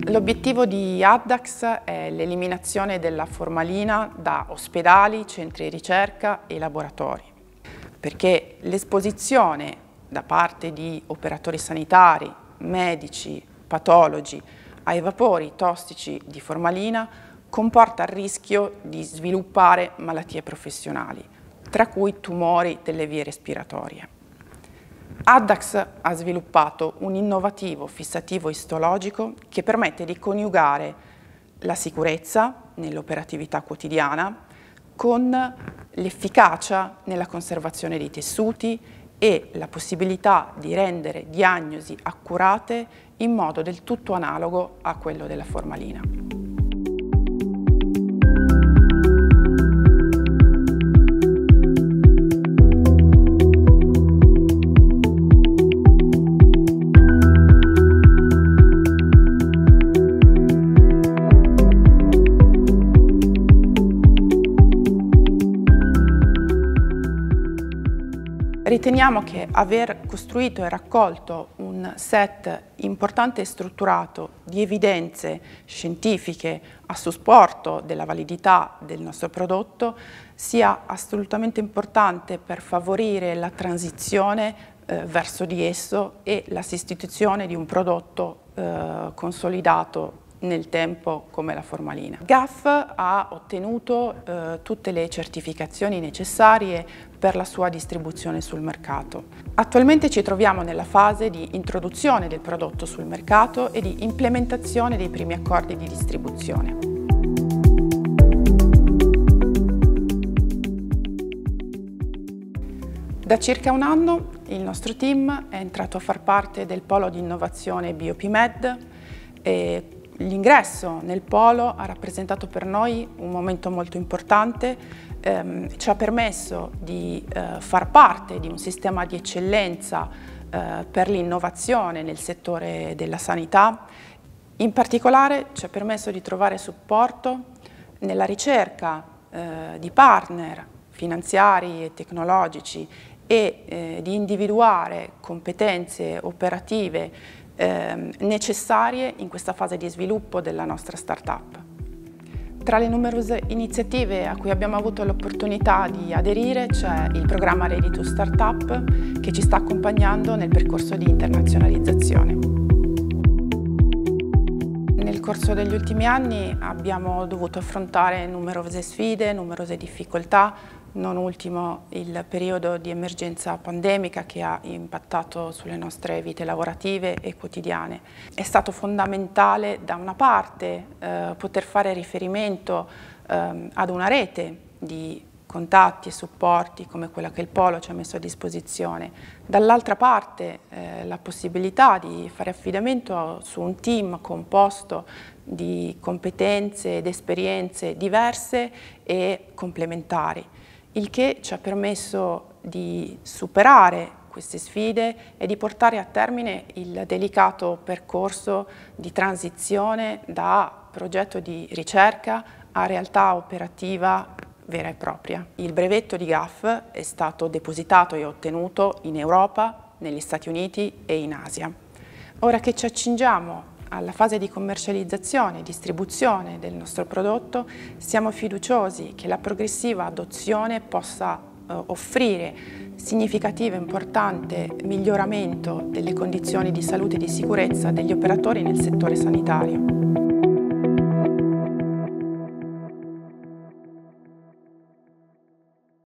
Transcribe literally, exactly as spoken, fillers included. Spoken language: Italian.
L'obiettivo di Addax è l'eliminazione della formalina da ospedali, centri di ricerca e laboratori, perché l'esposizione da parte di operatori sanitari, medici, patologi ai vapori tossici di formalina comporta il rischio di sviluppare malattie professionali, tra cui tumori delle vie respiratorie. Addax ha sviluppato un innovativo fissativo istologico che permette di coniugare la sicurezza nell'operatività quotidiana con l'efficacia nella conservazione dei tessuti e la possibilità di rendere diagnosi accurate in modo del tutto analogo a quello della formalina. Riteniamo che aver costruito e raccolto un set importante e strutturato di evidenze scientifiche a supporto della validità del nostro prodotto sia assolutamente importante per favorire la transizione eh, verso di esso e la sostituzione di un prodotto eh, consolidato nel tempo come la formalina. G A F ha ottenuto eh, tutte le certificazioni necessarie per la sua distribuzione sul mercato. Attualmente ci troviamo nella fase di introduzione del prodotto sul mercato e di implementazione dei primi accordi di distribuzione. Da circa un anno il nostro team è entrato a far parte del polo di innovazione BioPMed e l'ingresso nel polo ha rappresentato per noi un momento molto importante, ehm, ci ha permesso di eh, far parte di un sistema di eccellenza eh, per l'innovazione nel settore della sanità. In particolare ci ha permesso di trovare supporto nella ricerca eh, di partner finanziari e tecnologici e eh, di individuare competenze operative Eh, necessarie in questa fase di sviluppo della nostra startup. Tra le numerose iniziative a cui abbiamo avuto l'opportunità di aderire c'è il programma Ready to Startup che ci sta accompagnando nel percorso di internazionalizzazione. Nel corso degli ultimi anni abbiamo dovuto affrontare numerose sfide, numerose difficoltà, non ultimo il periodo di emergenza pandemica che ha impattato sulle nostre vite lavorative e quotidiane. È stato fondamentale da una parte eh, poter fare riferimento eh, ad una rete di contatti e supporti come quella che il Polo ci ha messo a disposizione, dall'altra parte eh, la possibilità di fare affidamento su un team composto di competenze ed esperienze diverse e complementari, il che ci ha permesso di superare queste sfide e di portare a termine il delicato percorso di transizione da progetto di ricerca a realtà operativa vera e propria. Il brevetto di G A F è stato depositato e ottenuto in Europa, negli Stati Uniti e in Asia. Ora che ci accingiamo alla fase di commercializzazione e distribuzione del nostro prodotto, siamo fiduciosi che la progressiva adozione possa eh, offrire significativo e importante miglioramento delle condizioni di salute e di sicurezza degli operatori nel settore sanitario.